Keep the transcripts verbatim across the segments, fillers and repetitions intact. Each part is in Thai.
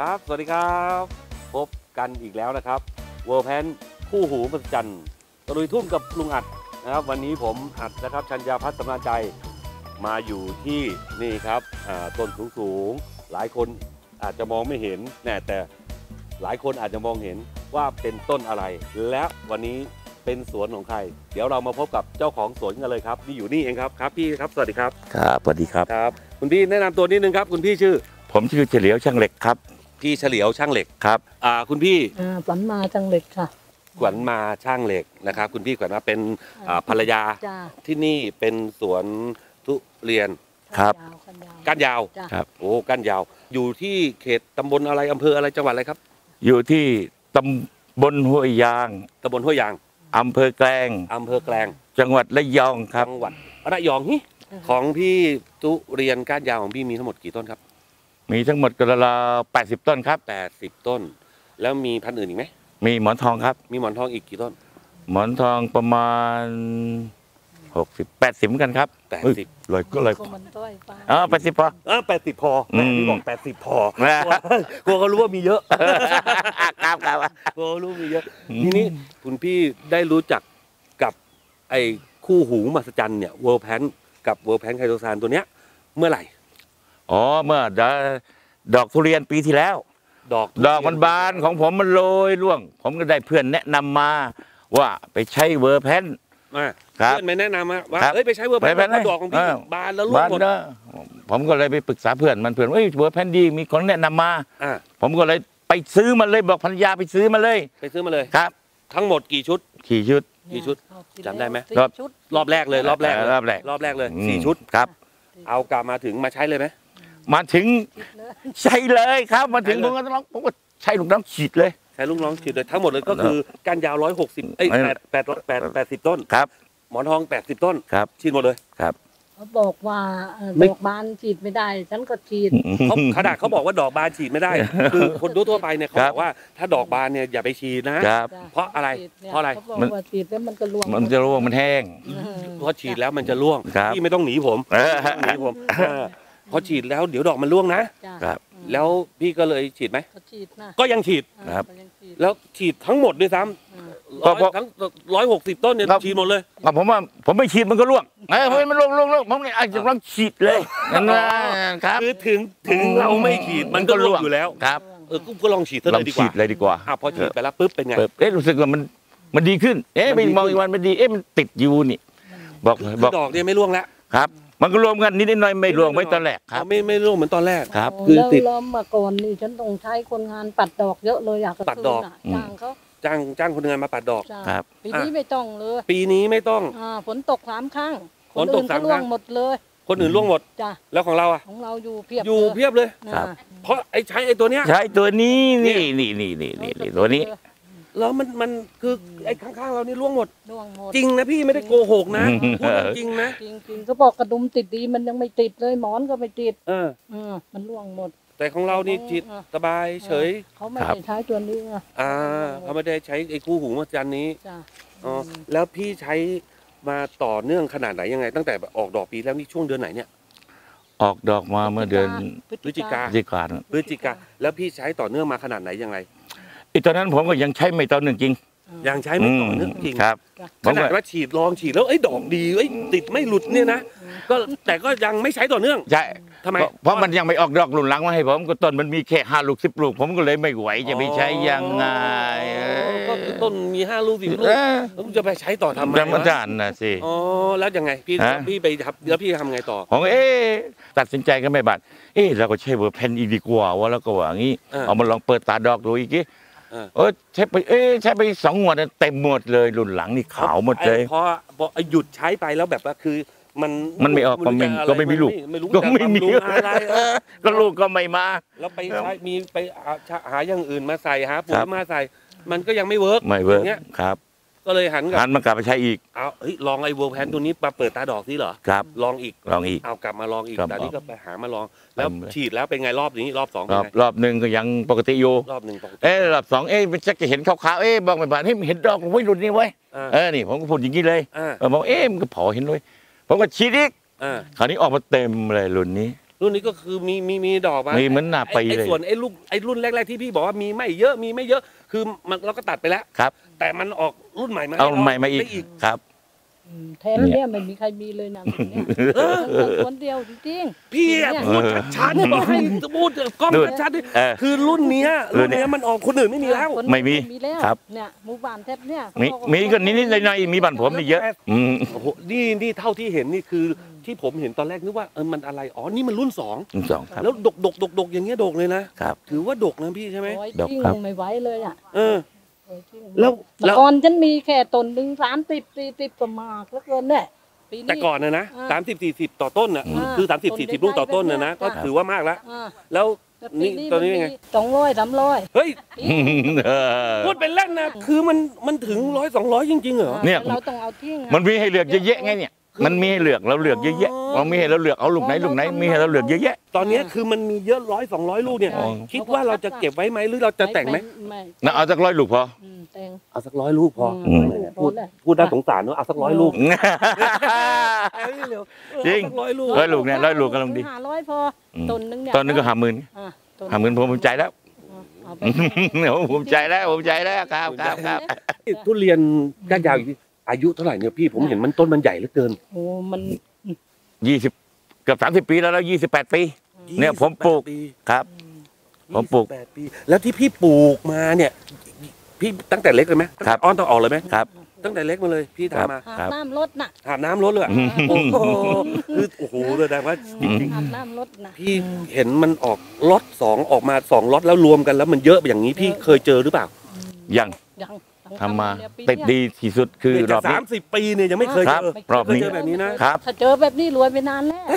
ครับสวัสดีครับพบกันอีกแล้วนะครับเวิร์แพนคู่หูมหัศจรรย์ตะลุยทุ่งกับลุงอัดนะครับวันนี้ผมอัดนะครับชัญญาพัฒน์สำราญใจมาอยู่ที่นี่ครับต้นสูงสูงหลายคนอาจจะมองไม่เห็นแน่แต่หลายคนอาจจะมองเห็นว่าเป็นต้นอะไรและวันนี้เป็นสวนของใครเดี๋ยวเรามาพบกับเจ้าของสวนกันเลยครับนี่อยู่นี่เองครับครับพี่ครับสวัสดีครับครับสวัสดีครับครับคุณพี่แนะนำตัวนิดนึงครับคุณพี่ชื่อผมชื่อเฉลียวช่างเหล็กครับพี่เฉลียวช่างเหล็กครับอ่าคุณพี่ขวัญมาช่างเหล็กค่ะขวัญมาช่างเหล็กนะครับคุณพี่ขวัญมาเป็นภรรยาที่นี่เป็นสวนทุเรียนครับก้านยาวครับโอ้ก้านยาวอยู่ที่เขตตำบลอะไรอำเภออะไรจังหวัดอะไรครับอยู่ที่ตำบลห้วยยางตำบลห้วยยางอำเภอแกลงอำเภอแกลงจังหวัดระยองครับจังหวัดระยองฮิของพี่ทุเรียนก้านยาวของพี่มีทั้งหมดกี่ต้นครับมีทั้งหมดกระลาแปดสิบต้นครับแปดสิบต้นแล้วมีพันธุ์อื่นอีกไหมมีหมอนทองครับมีหมอนทองอีกกี่ต้นหมอนทองประมาณหกสิบแปดสิบกันครับแปดสิบเลยก็เลยอ๋อแปดสิบพอเออแปดสิบพอแม่พี่บอกแปดสิบพอกลัวเขารู้ว่ามีเยอะครับครับกลัวรู้มีเยอะทีนี้คุณพี่ได้รู้จักกับไอ้คู่หูมหัศจรรย์เนี่ยเวิร์แพนกับเวิร์แพนไคโตซานตัวเนี้ยเมื่อไหร่อ๋อเมื่อดอกทุเรียนปีที่แล้วดอกดอกมันบานของผมมันโรยร่วงผมก็ได้เพื่อนแนะนำมาว่าไปใช้เวอร์แพนเพื่อนไม่แนะนำว่าเอ้ยไปใช้เวอร์แพนดอกของพี่บานแล้วร่วงหมดผมก็เลยไปปรึกษาเพื่อนมันเพื่อนว่าเวอร์แพนดีมีคนแนะนำมาผมก็เลยไปซื้อมันเลยบอกภรรยาไปซื้อมาเลยไปซื้อมาเลยครับทั้งหมดกี่ชุดกี่ชุดกี่ชุดจำได้ไหมรอบรอบแรกเลยรอบแรกรอบแรกรอบแรกเลยสี่ชุดครับเอากลับมาถึงมาใช้เลยไหมมาถึงใช้เลยครับมาถึงผมก็ต้องผมก็ใช้ลูกน้องฉีดเลยใช้ลูกน้องฉีดเลยทั้งหมดเลยก็คือก้านยาวร้อยหกสิบเอ้ยแปดแปดแปดแปดสิบต้นครับหมอนทองแปดสิบต้นครับฉีดหมดเลยครับเขาบอกว่าดอกบานฉีดไม่ได้ฉันก็ฉีดเขาขนาดเขาบอกว่าดอกบานฉีดไม่ได้คือคนทั่วไปเนี่ยเขาบอกว่าถ้าดอกบานเนี่ยอย่าไปฉีดนะเพราะอะไรเพราะอะไรมันฉีดแล้วมันจะร่วงมันจะร่วงมันแห้งเพราะฉีดแล้วมันจะร่วงพี่ไม่ต้องหนีผมหนีผมพอฉีดแล้วเดี๋ยวดอกมันร่วงนะครับแล้วพี่ก็เลยฉีดไหมก็ยังฉีดครับแล้วฉีดทั้งหมดด้วยซ้ำทั้งร้อยหกสิบต้นเนี่ยฉีดหมดเลยผมว่าผมไม่ฉีดมันก็ร่วงเฮ้ยมันร่วงร่วงร่วงผมเลยอาจจะต้องฉีดเลยนะครับคือถึงถึงเราไม่ฉีดมันก็ร่วงอยู่แล้วครับเออก็ลองฉีดเลยดีกว่าเลยดีกว่าพอฉีดไปแล้วปุ๊บเป็นไงเอ๊ะรู้สึกว่ามันมันดีขึ้นเอ๊ะไปมองอีกวันมันดีเอ๊ะมันติดอยู่นี่บอกบอกดอกเนี่ยไม่ร่วงแล้วครับมันก็รวมกันนิดหน่อยไม่รวมไม่ตอนแรกครับไม่ไม่ร่วงเหมือนตอนแรกครับคือติดแล้วมาก่อนนี่ฉันต้องใช้คนงานปัดดอกเยอะเลยอยากปัดดอกจ้างเขาจ้างจ้างคนงานมาปัดดอกครับปีนี้ไม่ต้องเลยปีนี้ไม่ต้องฝนตกสามครั้งฝนตกสามครั้งหมดเลยคนอื่นร่วงหมดจ้ะแล้วของเราอ่ะของเราอยู่เพียบอยู่เพียบเลยครับเพราะไอ้ใช้ไอ้ตัวเนี้ยใช้ตัวนี้นี่นี่นี่นี่นี่ตัวนี้แล้วมันมันคือไอ้ข้างๆเรานี่ร่วงหมดร่วงหมดจริงนะพี่ไม่ได้โกหกนะพูดจริงนะจริงจริงเขาบอกกระดุมติดดีมันยังไม่ติดเลยหมอนก็ไม่ติดเออเออมันร่วงหมดแต่ของเรานี่จิตสบายเฉยเขาไม่ได้ใช้ตัวนี้อ่าเขาไม่ได้ใช้ไอ้คู่หูมหัศจรรย์นี้อ๋อแล้วพี่ใช้มาต่อเนื่องขนาดไหนยังไงตั้งแต่ออกดอกปีแล้วนี่ช่วงเดือนไหนเนี่ยออกดอกมาเมื่อเดือนพฤศจิกาพฤศจิกาพฤศจิกาแล้วพี่ใช้ต่อเนื่องมาขนาดไหนยังไงอีตอนนั้นผมก็ยังใช้ไม่ต่อเนื่องจริงยังใช้ไม่ต่อเนื่องจริงครับขนาดว่าฉีดลองฉีดแล้วไอ้ดอกดีไอ้ติดไม่หลุดเนี่ยนะก็แต่ก็ยังไม่ใช้ต่อเนื่องใช่ทำไมเพราะมันยังไม่ออกดอกหลุนหลังมาให้ผมก็ต้นมันมีแค่ห้าลูกสิบลูกผมก็เลยไม่ไหวจะไปใช้ยังไงก็ต้นมีห้าลูกสิบลูกแล้วจะไปใช้ต่อทำไมธรรมดาน่ะสิอ๋อแล้วยังไงพี่พี่ไปทำแล้วพี่ทำไงต่อของเอ๊ตัดสินใจกันไม่บาดเอ๊เราก็ใช้เวอร์แพนอีกดีกว่าว่าแล้วก็ว่างี้เอามาลองเปิดตาดอกดูอีกทีเออใช้ไปเอ๊ใช้ไปสองงวดเต็มหมดเลยรุ่นหลังนี่ขาวหมดเลยเพราะหยุดใช้ไปแล้วแบบว่าคือมันมันไม่ออกก็ไม่ก็ไม่มีลูกก็ไม่มีอะไรก็ลูกก็ไม่มาแล้วไปใช้มีไปหาอย่างอื่นมาใส่หาปุ๋ยมาใส่มันก็ยังไม่เวิร์กไม่เวิร์กครับก็เลยหันหันมากลับไปใช้อีกเอาเฮ้ยลองไอ้เวิร์กแพนตัวนี้มาเปิดตาดอกสิเหรอครับลองอีกลองอีกเอากลับมาลองอีกแต่นี่ก็ไปหามาลองแล้วฉีดแล้วเป็นไงรอบนี้รอบสองรอบรอบหนึ่งก็ยังปกติอยู่รอบหนึ่งปกติเอ๊รอบสองเอ๊มันจะเห็นขาวๆเอ๊บอกไม่บาดเฮ้ยเห็นดอกไม่หลุดนี่ไว้เออนี่ผมก็พูดอย่างนี้เลยเออบอกเอ๊มันก็พอเห็นด้วยผมก็ฉีดอีกคราวนี้ออกมาเต็มเลยรุ่นนี้รุ่นนี้ก็คือมีมีมีดอกมามีเหมือนหน้าปีไอ้เลยส่วนไอ้ลูกไอ้รุ่นแรกๆที่พี่บอกว่ามีไม่เยอะมีไม่เยอะคือมันเราก็ตัดไปแล้วครับแต่มันออกรุ่นใหม่มาเอาให้รใหม่มาอีกได้อีกครับอืมแทนเนี่ยไม่มีใครมีเลยนะแบบเนี่ยคนเดียวจริงพี่อะเนี่ยพูดชัดๆบอกให้พูดกล้องนู่นชัดๆดิเออคือรุ่นเนี้ยรุ่รุ่นนเนี้ยเนี้ยมันออกคนอื่นไม่มีแล้วคนไม่มีมีแล้วครับเนี่ยหมู่บ้านแทบเนี่ยมีมีก็นิดๆหน่อยๆมีบ้านผมนี่เยอะ อืมโอ้โหนี่นี่เท่าที่เห็นนี่คือที่ผมเห็นตอนแรกนึกว่าเออมันอะไรอ๋อนี่มันรุ่นสองสองครับแล้วดกดกดกดกอย่างเงี้ยดกเลยนะครับ ถือว่าดกนะพี่ใช่ไหมโอ้ยดอกจริงครับไม่ไหวเลยอ่ะเออโอ้ยจริงแล้วเมื่แล้อวก่อนฉันมีแค่ต้นหนึ่งสามสิบสี่สิบก็มากแล้วเกินเนี่ยปีนี้แต่ก่อนนะนะอ่าสามสิบสี่สิบต่อต้นน่ะอ่าคือสามสิบสี่สิบลูกต่อต้นน่ะนะต้ก็นเล็กๆถือว่ามากแล้วอ่าแล้วแต่นี่ปีตอนนี้ยังไงสองร้อยสามร้อยเฮ้ยเออพูดเป็นเล่นนะคือมันมันถึงร้อยสองร้อยจริงๆเหรอเนี่ยเราต้องเอาทิ้งอะมันมีให้เลือกเยอะแยะไงเนี่ย มันมีให้เลือกเราเลือกเยอะแยะเรามีให้เราเลือกเอาลูกไหนลูกไหนมีให้เราเลือกเยอะแยะตอนนี้คือมันมีเยอะร้อยสองร้อยลูกเนี่ยอ๋อคิดว่าเราจะเก็บไว้ไหมหรือเราจะแต่งไหมไม่นะเอาสักร้อยลูกพออืมแต่งเอาสักร้อยลูกพออืมพูดพอแล้วพูดน่าสงสารเนอะเอาสักร้อยลูก เอ้ยเร็วเออจริงเอาสักร้อยลูกร้อยลูกเนี่ยร้อยลูกกำลังดีห้าร้อยพออมต้นหนึงเนี่ยตอนนึงก็ห้าหมื่นอ่ะต้นห้าหมื่นผมภูมิใจแล้วเอาไปผมภูมิใจแล้วภูมิใจแล้วครับครับครับทุเรียนก้านยาวอยู่ที่อายุเท่าไหร่เนี่ยพี่ผมเห็นมันต้นมันใหญ่เหลือเกินโอ้มันยี่สิบเกือบสามสิบปีแล้วแล้วยี่สิบแปดปี เนี่ยผมปลูกยี่สิบแปดปีครับ ผมปลูกยี่สิบแปดปีแล้วที่พี่ปลูกมาเนี่ย พี่ตั้งแต่เล็กเลยไหมครับอ้อนต้องออกเลยไหมครับตั้งแต่เล็กมาเลยพี่ครับทำมาอาบน้ำรถน่ะอาบน้ำรถเลยอะอืมโอ้โหคือโอ้โหแสดงว่าจริงอาบน้ำรถน่ะๆพี่เห็นมันออกล็อตสองออกมาสองล็อตแล้วรวมกันแล้วมันเยอะอย่างนี้พี่เคยเจอหรือเปล่ายังยังทำมาเนี่ยปีติดเนี้ยดีที่สุดคือเนี่ยรจาอก บสานี้มสิบปีเนี่ยยังไม่เคยคเจรับอรอบนี้เคยเจอแบบนี้นะครับถ้าเจอแบบนี้รวยไปนานแล้ว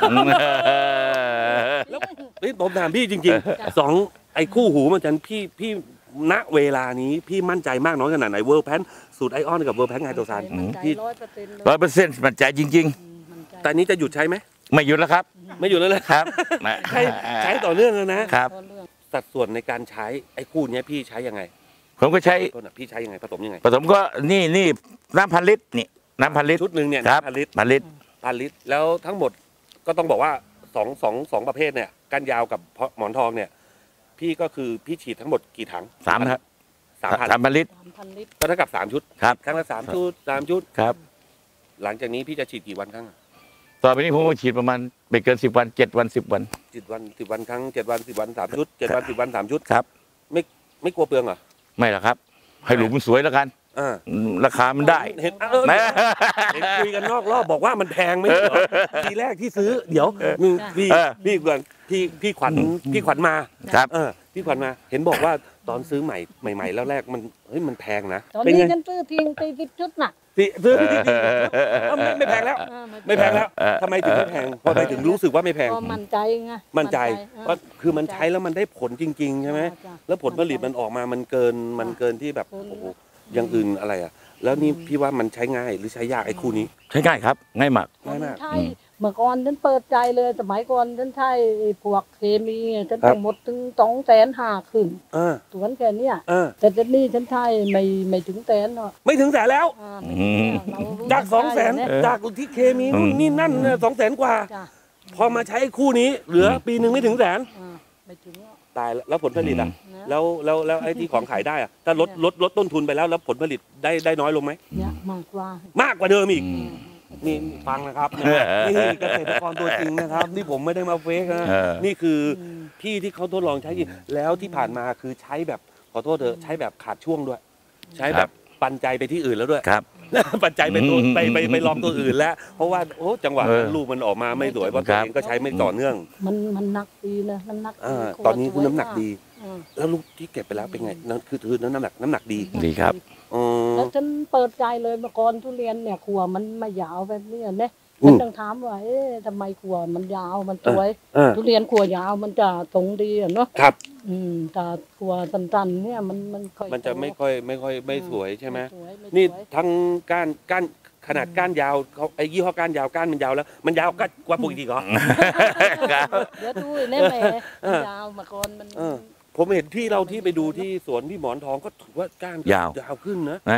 แล้วนี่ผมถามพี่จริงๆสองไอ้คู่หูมันจันพี่พี่ณเวลานี้พี่มั่นใจมากน้อยขนาดไหนเวิร์แพนสูตรไอออนกับเวิร์แพนไงตัวซานมั่นใจพี่ร้อยเปอร์เซ็นต์เลยร้อยเปอร์เซ็นต์มันใจจริงอืมมั่นใจแต่นี้จะหยุดใช้ไหมๆ ไม่หยุดแล้วครับไม่หยุดแล้วเลยครับใช้ใช้ต่อเนื่องเลยนะครับพอเรื่องสัดส่วนในการใช้ไอ้คู่เนี้ยพี่ใช้ยังไงผมก็ใช้ต้นอะพี่ใช้ยังไงผสมยังไงผสมก็นี่นี่น้ำพันลิตรนี่น้ำพันลิตรชุดหนึ่งเนี่ยครับพันลิตรพันลิตรพันลิตรแล้วทั้งหมดก็ต้องบอกว่าสองสองสองประเภทเนี่ยก้านยาวกับหมอนทองเนี่ย พี่ก็คือพี่ฉีดทั้งหมดกี่ถังสามครับสามพันสามพันลิตรสามพันลิตรก็เท่ากับสามชุดครับครั้งละสามชุดสามชุดครับหลังจากนี้พี่จะฉีดกี่วันครั้งต่อไปนี้ผมก็ฉีดประมาณไม่เกินสิบวันเจ็ดวันสิบวันสิบวันสิบวันครั้งเจ็ดวันสิบวันสามชุดเจ็ดวันสิบวันสามชุดครับไม่ไม่กลัวเปลืองเหรอไม่หรอกครับ ให้หลุมมันสวยแล้วกันอ่าอืมราคามันได้เห็นเออนะเห็นคุยกันนอกรอบบอกว่ามันแพงไหมเหรอทีแรกที่ซื้อ เดี๋ยวมึงพี่เออพี่ก่อนพี่พี่ขวัญพี่ขวัญมาครับเออพี่ขวัญมา เห็นบอกว่าตอนซื้อใหม่ใหม่ๆแล้วแรกมันเฮ้ยมันแพงนะตอนเป็นนี้ไงฉันซื้อทิ้งตีสิบชุดน่ะสิซื้อพี่ที่ไม่ไม่แพงแล้วอ่าไม่แพงแล้วเออทำไมถึงไม่แพงเพราะทำไมถึงรู้สึกว่าไม่แพงก็มั่นใจไงมั่นใจอ่าว่าคือมันใช้แล้วมันได้ผลจริง ๆ ใช่ไหมจ้ะแล้วผลผลิตมันออกมามันเกินมันเกินที่แบบเกินโอ้โหอย่างอื่นอะไรอ่ะ แล้วนี่พี่ว่ามันใช้ง่ายหรือใช้ยากไอ้คู่นี้ใช้ง่ายครับ ง่ายมากง่ายมากใช่เมื่อก่อนฉันเปิดใจเลยสมัยก่อนฉันใช้ไอ้พวกเคมีฉันครับต้องหมดถึงสองแสนห้าขึ้นเออสวนแค่เนี้ยเออแต่ตอนนี้ฉันใช้ไม่ไม่ถึงแสนหรอกไม่ถึงแสนแล้วอ่าไม่ถึงแล้วเรารู้จากสองแสนใช่จากที่เคมีนู่นนี่นั่นสองแสนกว่าจ้ะพอมาใช้คู่นี้เหลือปีหนึ่งไม่ถึงแสนอ่าไม่ถึงหรอกตายแล้วแล้วผลผลิตอ่ะนะแล้วแล้วแล้วไอ้ที่ของขายได้อ่ะถ้าลดลดลดต้นทุนไปแล้วแล้วผลผลิตได้ได้น้อยลงไหมเนี่ยมากกว่ามากกว่าเดิมอีกอืมนี่ฟังนะครับนี่เกษตรกรตัวจริงนะครับ นี่ผมไม่ได้มาเฟกนะเออนี่คือมพี่ที่เขาทดลองใช้จริงแล้วที่ผ่านมาคือใช้แบบขอโทษเถอะใช้แบบขาดช่วงด้วย ใช้แบบปันใจไปที่อื่นแล้วด้วยครับปันใจไปตัวอืมไปไปไปลองตัวอื่นแล้ว เพราะว่าโอ้จังหวะเออลูกมันออกมาไม่สวยเพราะคตัวรับเองก็ใช้ไม่ต่อเนื่องมันมันหนักดีนะน้ำหนักอ่าดีตอนนี้คือสวยน้ำหนักดีอ่าแล้วลูกที่เก็บไปแล้วเป็นไงนั่นคือคือน้ำหนักน้ำหนักดีดีครับอ๋อแล้วฉันเปิดใจเลยเมื่อก่อนทุเรียนเนี่ยขัวมันไม่ยาวแบบนี้เนี่ยอืมฉันต้องถามว่าเอ๊ะทำไมขัวมันยาวมันสวยอ่าทุเรียนขัวยาวมันจะทรงดีอะเนาะครับอืมแต่ขัวสั้นๆเนี่ยมันมันค่อยมันจะไม่ค่อยไม่ค่อยไม่สวยใช่ไหมสวยไม่สวยนี่ทั้งก้านก้านขนาดก้านยาวเขาไอ้ยี่ห้อก้านยาวก้านมันยาวแล้ว มันยาวกกว่าปกติเหรอเดี๋ยวดูแน่แหม่เออยาวเมื่อก่อนมันเออ ผมเห็นพี่เราที่ไปดูที่สวนพี่หมอนทองก็ถือว่าก้านยาวยาวขึ้นนะนะ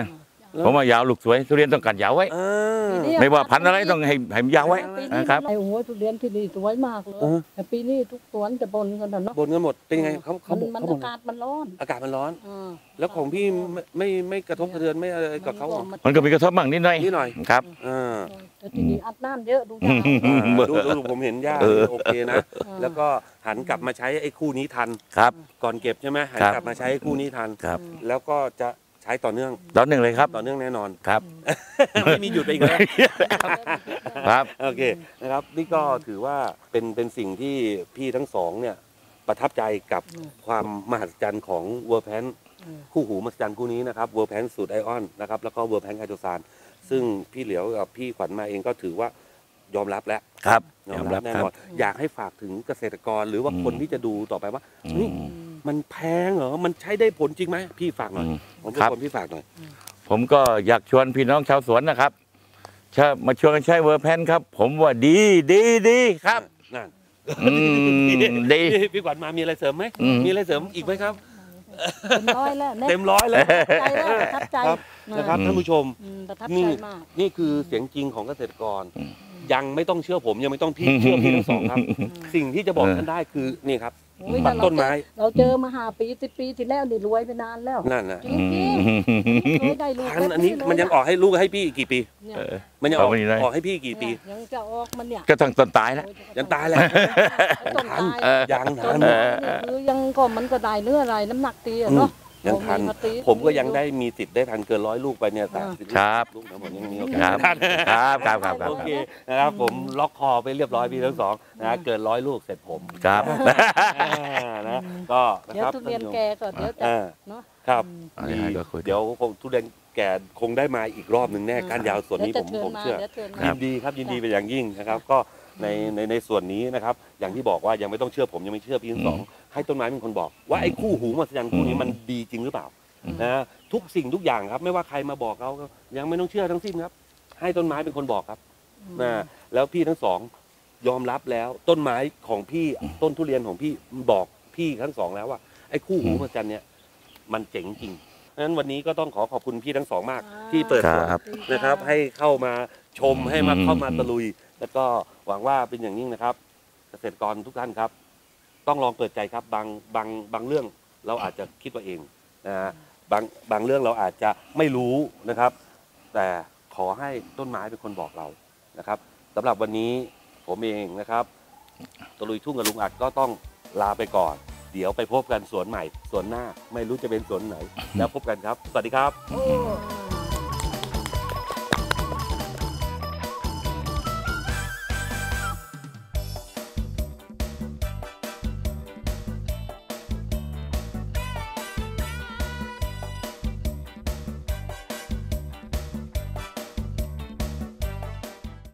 ผมว่ายาวลูกสวยทุเรียนต้องกัดยาวไว้เออไม่ว่าพันธุ์อะไรต้องให้ให้มันยาวไว้ปีนี้นะครับไอ้โอ้โหทุเรียนที่นี่สวยมากเลยเออแต่ปีนี้ทุกสวนจะบนกันนะเนาะบนกันหมดเป็นยังไงเขาเขามันบอกมันเขาบอาอกกาศมันร้อนอากาศมันร้อนเออแล้วของพี่ไม่ไม่ไม่กระทบกระเทือนไม่อะไรกับเขาเหรอมันก็มีกระทบบ้างนิดหน่อยนิดหน่อยครับเออแต่ที่นี่อัดน้ำเยอะดูยาวอืมดูดูดูผมเห็นย่าเออโอเคนะ แล้วก็หันกลับมาใช้ไอ้คู่นี้ทันครับก่อนเก็บใช่ไหมหันครับกลับมาใช้ไอ้คู่นี้ทันครับแล้วก็จะใช้ต่อเนื่องตอนหนึ่งเลยครับต่อเนื่องแน่นอนครับไม่มีหยุดไปอีกแล้วครับโอเคนะครับนี่ก็ถือว่าเป็นเป็นสิ่งที่พี่ทั้งสองเนี่ยประทับใจกับความมหัศจรรย์ของเวอร์แพนคู่หูมหัศจรรย์คู่นี้นะครับเวอร์แพนสูตรไอออนนะครับแล้วก็เวอร์แพนไฮโดรซานซึ่งพี่เหลียวกับพี่ขวัญมาเองก็ถือว่ายอมรับแล้วครับยอมยอมรัรับบ แน่ครับนอนอยากให้ฝากถึงเกษตรกรหรือว่าอืมคนที่จะดูต่อไปว่าอืเฮ้ยมมันแพงเหรอมันใช้ได้ผลจริงไหมพี่ฝากหน่อยอืมผมเป็นครับคนพี่ฝากหน่อยผมก็อยากชวนพี่น้องชาวสวนนะครับชามาชวนกันใช้เวอร์แพนครับ ผมว่าดีดีดีครับนั่นอืมดีพี่พี่ขวัญมามีอะไรเสริมไหมอืมมีอะไรเสริมอีกไหมครับเต็มร้อยแล้วนี่ยเต็มร้อยเลยใจแล้วประทับใจครับนะครับอืมท่านผู้ชมอืมประทับนี่ใจมากนี่คือเสียงจริงของเกษตรกร ยังไม่ต้องเชื่อผมยังไม่ต้องพี่เชื่อพี่ทั้งสองครับ สิ่งที่จะบอกท่านได้คือนี่ครับโอ้ยตัดต้นไม้เราเจอมาห้าปีสิบปีที่แล้วนี่รวยไปนานแล้วนั่นนะจริงๆเคยได้ลูกพันธุ์อันนี้มันยังออกให้ลูกให้พี่อีกกี่ปีเนี่ยเออมันยังออกเอาไปนี่เลยออกให้พี่กี่ปีเนี่ยยังจะออกมันเนี่ยก็ต้องต้นตายแล้วยังตายแหละต้นตายเออยังต้ทันนไม้เนี่ยคือยังก็มันก็ได้เนื้ออะไรน้ำหนักตีอะเนาะยังทันเอาาตีผมก็ยังได้มีติดได้ทันเกินร้อยลูกไปเนี่ยสามสิบครับลูกนะผมยังมีโอกาคสรับทันครับครับครับครับโอเคนะครับผมล็อกคอไปเรียบร้อยพี่ทั้งสองนะเกินร้อยลูกเสร็จผมครับอ่านะก็นะเดี๋ยคว รับทุเรียนแกก็เดี๋ยวจะอ่าเนาะครับอันนี้ให้ก็คุยเดี๋ยวคงทุเรียนแก่คงได้มาอีกรอบหนึ่งแน่การยาวส่วนนี้ผมดี๋ยผมจะเชื่อเดี๋ยวเชิญมายินดีครับยินดีเป็นอย่างยิ่งนะครับ ก็ในในในส่วนนี้นะครับ อย่างที่บอกว่ายังไม่ต้องเชื่อผมยังไม่เชื่อพี่ทั้งสองให้ต้นไม้เป็นคนบอก ว่าไอ้คู่หูมหัศจรรย์คู่นี้มันดีจริงหรือเปล่านะทุกสิ่งทุกอย่างครับ ไม่ว่าใครมาบอกเขาก็ยังไม่ต้องเชื่อทั้งสิ้นครับ ให้ต้นไม้เป็นคนบอกครับนะแล้วพี่ทั้งสองยอมรับแล้วต้นไม้ของพี่ต้นทุเรียนของพี่บอกพี่ทั้งสองแล้วว่าไอ้คู่หูมหัศจรรย์เนี่ยมันเจ๋งจริงดังนั้นวันนี้ก็ต้องขอขอบคุณพี่ทั้งสองมาก ที่เปิดสวนครับนะครับ ให้เข้ามาชมให้มาอืมเข้ามาตะลุย แล้วก็หวังว่าเป็นอย่างยิ่งนะครับ เกษตรกรทุกท่านครับ ต้องลองเปิดใจครับบางบางบางเรื่องเราอาจจะคิดว่าเองนะฮะบางบางเรื่องเราอาจจะไม่รู้นะครับ แต่ขอให้ต้นไม้เป็นคนบอกเรานะครับสำหรับวันนี้ผมเองนะครับตะลุยทุ่งกับลุงอัดก็ต้องลาไปก่อน เดี๋ยวไปพบกันสวนใหม่สวนหน้า ไม่รู้จะเป็นสวนไหน แล้วพบกันครับ สวัสดีครับโอ้